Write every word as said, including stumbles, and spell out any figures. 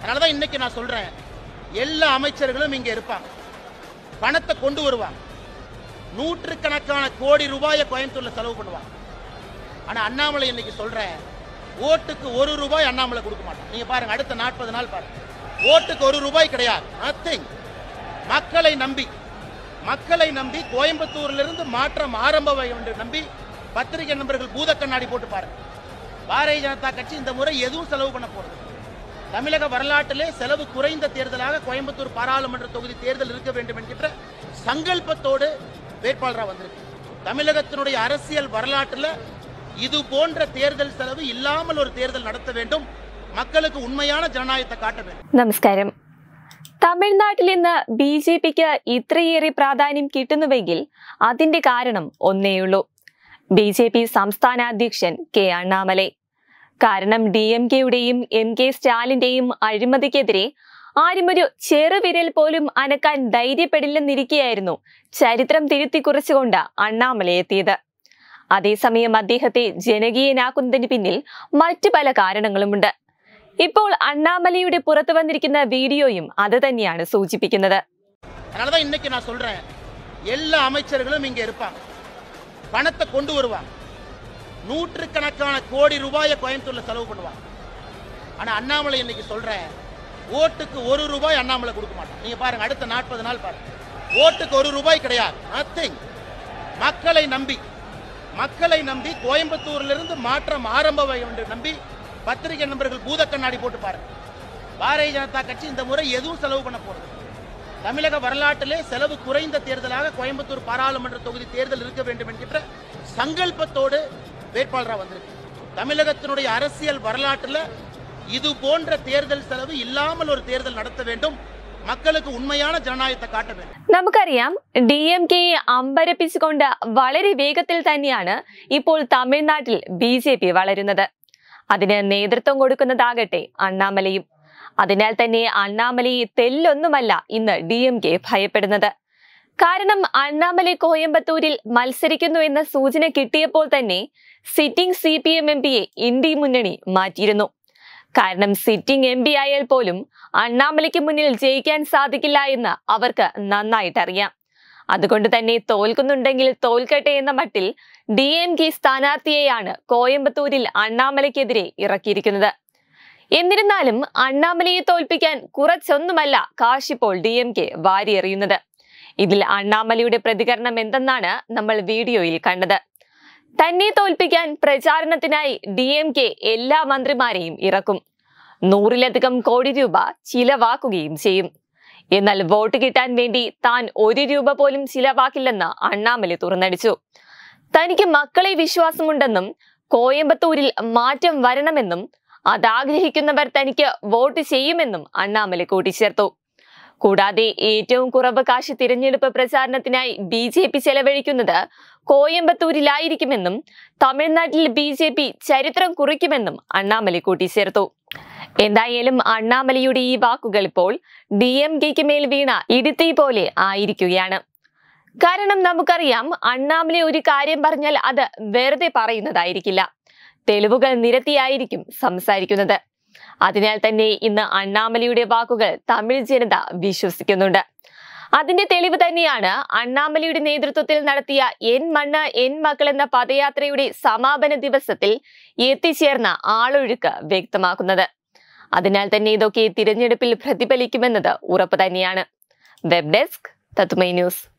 அதனால தான் இன்னைக்கு நான் சொல்றேன், எல்லா அமைச்சர்களும் இங்க இருப்பாங்க, பணத்தை கொண்டு வருவாங்க, நூற்றுக்கணக்கான கோடி ரூபாயை கோயம்புத்தூர்ல செலவு பண்ணுவாங்க. ஆனா அண்ணாமலை இன்னைக்கு சொல்றேன், ஓட்டுக்கு ஒரு ரூபாய் அண்ணாமலை கொடுக்க மாட்டான். நீங்க பாருங்க, அடுத்த நாற்பது நாள் பாருங்க, ஓட்டுக்கு ஒரு ரூபாய் கிடையாது, நத்திங். மக்களை நம்பி மக்களை நம்பி கோயம்புத்தூர்ல இருந்து மாற்றம் ஆரம்பம் என்று நம்பி பத்திரிகை நண்பர்கள் பூத கண்ணாடி போட்டு பாருங்க. பாரதிய ஜனதா கட்சி இந்த முறை எதுவும் செலவு பண்ண போறது. தமிழக வரலாற்றிலே செலவு குறைந்த தேர்தலாக கோயம்புத்தூர் பாராளுமன்ற தொகுதி தேர்தல் இருக்க வேண்டும் என்கிற சங்கல்பத்தோடு வேட்பாளராக வந்திருக்கு. தமிழகத்தினுடைய அரசியல் வரலாற்றில் இது போன்ற தேர்தல் செலவு இல்லாமல் ஒரு தேர்தல் நடத்த வேண்டும், மக்களுக்கு உண்மையான ஜனநாயகத்தை காட்ட வேண்டும். നമസ്കാരം. തമിഴ്നാട്ടിൽ ഇന്ന് ബി ജെ പിക്ക് ഇത്രയേറെ പ്രാധാന്യം കിട്ടുന്നുവെങ്കിൽ അതിന്റെ കാരണം ഒന്നേയുള്ളൂ, ബി ജെ പി സംസ്ഥാന അധ്യക്ഷൻ കെ അണ്ണാമലൈ. കാരണം ഡി എം കെയുടെയും എം കെ സ്റ്റാലിന്റെയും അഴിമതിക്കെതിരെ ആരുമൊരു ചെറുവിരൽ പോലും അനക്കാൻ ധൈര്യപ്പെടില്ലെന്നിരിക്കെയായിരുന്നു ചരിത്രം തിരുത്തിക്കുറിച്ചുകൊണ്ട് അണ്ണാമലൈ എത്തിയത്. അതേസമയം അദ്ദേഹത്തെ ജനകീയനാക്കുന്നതിന് പിന്നിൽ മറ്റു പല കാരണങ്ങളുമുണ്ട്. ഇപ്പോൾ അണ്ണാമലയുടെ പുറത്തു വന്നിരിക്കുന്ന വീഡിയോയും അത് തന്നെയാണ് സൂചിപ്പിക്കുന്നത്. அதனால தான் இன்னைக்கு நான் சொல்றேன், எல்லா அமைச்சர்களும் இங்க இருப்பாங்க, பணத்தை கொண்டு வருவாங்க, நூற்றுக்கணக்கான கோடி ரூபாயை கோயம்புத்தூர்ல செலவு பண்ணுவாங்க. ஆனா அண்ணாமலை இன்னைக்கு சொல்றேன், ஓட்டுக்கு ஒரு ரூபாய் அண்ணாமலை கொடுக்க மாட்டான். நீங்க பாருங்க, அடுத்த நாற்பது நாள் பாருங்க, ஓட்டுக்கு ஒரு ரூபாய் கிடையாது, நத்திங். மக்களை நம்பி மக்களை நம்பி கோயம்புத்தூர்ல இருந்து மாற்றம் ஆரம்பம் என்று நம்பி பத்திரிகை நண்பர்கள் பூத கண்ணாடி போட்டு பாருங்க. பாரதிய ஜனதா கட்சி இந்த முறை எதுவும் செலவு பண்ண போறது. தமிழக வரலாற்றிலே செலவு குறைந்த தேர்தலாக கோயம்புத்தூர் பாராளுமன்ற தொகுதி தேர்தல் இருக்க வேண்டும் என்கிற சங்கல்பத்தோடு வேட்பாளராக வந்திருக்கு. தமிழகத்தினுடைய அரசியல் வரலாற்றில் இது போன்ற தேர்தல் செலவு இல்லாமல் ஒரு தேர்தல் நடத்த வேண்டும், மக்களுக்கு உண்மையான ஜனநாயகத்தை காட்ட வேண்டும். നമുക്കറിയാം, ഡി എം കെയെ അമ്പരപ്പിച്ചുകൊണ്ട് വളരെ വേഗത്തിൽ തന്നെയാണ് ഇപ്പോൾ തമിഴ്നാട്ടിൽ ബി ജെ പി വളരുന്നത്. അതിന് നേതൃത്വം കൊടുക്കുന്നതാകട്ടെ അണ്ണാമലയും. അതിനാൽ തന്നെ അണ്ണാമലയെ തെല്ലൊന്നുമല്ല ഇന്ന് ഡി എം കെ ഭയപ്പെടുന്നത്. കാരണം അണ്ണാമലൈ കോയമ്പത്തൂരിൽ മത്സരിക്കുന്നു എന്ന സൂചന കിട്ടിയപ്പോൾ തന്നെ sitting C P M M പിയെ ഇന്ത്യ മുന്നണി മാറ്റിയിരുന്നു. കാരണം സിറ്റിംഗ് എം പി ആയാൽ പോലും അണ്ണാമലയ്ക്ക് മുന്നിൽ ജയിക്കാൻ സാധിക്കില്ല എന്ന് അവർക്ക് നന്നായിട്ടറിയാം. അതുകൊണ്ട് തന്നെ തോൽക്കുന്നുണ്ടെങ്കിൽ തോൽക്കട്ടെ എന്ന മട്ടിൽ ഡി എം കെ സ്ഥാനാർത്ഥിയെയാണ് കോയമ്പത്തൂരിൽ അണ്ണാമലയ്ക്കെതിരെ ഇറക്കിയിരിക്കുന്നത്. എന്നിരുന്നാലും അണ്ണാമലയെ തോൽപ്പിക്കാൻ കുറച്ചൊന്നുമല്ല കാശിപ്പോൾ ഡി എം കെ വാരിയെറിയുന്നത്. ഇതിൽ അണ്ണാമലയുടെ പ്രതികരണം എന്തെന്നാണ് നമ്മൾ വീഡിയോയിൽ കണ്ടത്. തന്നെ തോൽപ്പിക്കാൻ പ്രചാരണത്തിനായി ഡി എം കെ എല്ലാ മന്ത്രിമാരെയും ഇറക്കും, നൂറിലധികം കോടി രൂപ ചിലവാക്കുകയും ചെയ്യും. എന്നാൽ വോട്ട് കിട്ടാൻ വേണ്ടി താൻ ഒരു രൂപ പോലും ചിലവാക്കില്ലെന്ന് അണ്ണാമലൈ തുറന്നടിച്ചു. തനിക്ക് മക്കളെ വിശ്വാസമുണ്ടെന്നും കോയമ്പത്തൂരിൽ മാറ്റം വരണമെന്നും അതാഗ്രഹിക്കുന്നവർ തനിക്ക് വോട്ട് ചെയ്യുമെന്നും അണ്ണാമലൈ കൂട്ടിച്ചേർത്തു. കൂടാതെ ഏറ്റവും കുറവ് കാശ് തിരഞ്ഞെടുപ്പ് പ്രചാരണത്തിനായി ബി ജെ പി ചെലവഴിക്കുന്നത് കോയമ്പത്തൂരിലായിരിക്കുമെന്നും തമിഴ്നാട്ടിൽ ബി ജെ പി ചരിത്രം കുറിക്കുമെന്നും അണ്ണാമലൈ കൂട്ടിച്ചേർത്തു. എന്തായാലും അണ്ണാമലയുടെ ഈ വാക്കുകൾ ഇപ്പോൾ ഡി എം കെക്ക് മേൽ വീണ ഇടിത്തീ പോലെ ആയിരിക്കുകയാണ്. കാരണം നമുക്കറിയാം, അണ്ണാമലൈ ഒരു കാര്യം പറഞ്ഞാൽ അത് വെറുതെ പറയുന്നതായിരിക്കില്ല, തെളിവുകൾ നിരത്തിയായിരിക്കും സംസാരിക്കുന്നത്. അതിനാൽ തന്നെ ഇന്ന് അണ്ണാമലയുടെ വാക്കുകൾ തമിഴ് ജനത വിശ്വസിക്കുന്നുണ്ട്. അതിന്റെ തെളിവ് തന്നെയാണ് അണ്ണാമലയുടെ നേതൃത്വത്തിൽ നടത്തിയ എൻ മണ്ണ് എൻ മക്കൾ എന്ന പദയാത്രയുടെ സമാപന ദിവസത്തിൽ എത്തിച്ചേർന്ന ആളൊഴുക്ക് വ്യക്തമാക്കുന്നത്. അതിനാൽ തന്നെ ഇതൊക്കെ തിരഞ്ഞെടുപ്പിൽ പ്രതിഫലിക്കുമെന്നത് ഉറപ്പ് തന്നെയാണ്. വെബ് ഡെസ്ക് തത്തുമൈ ന്യൂസ്.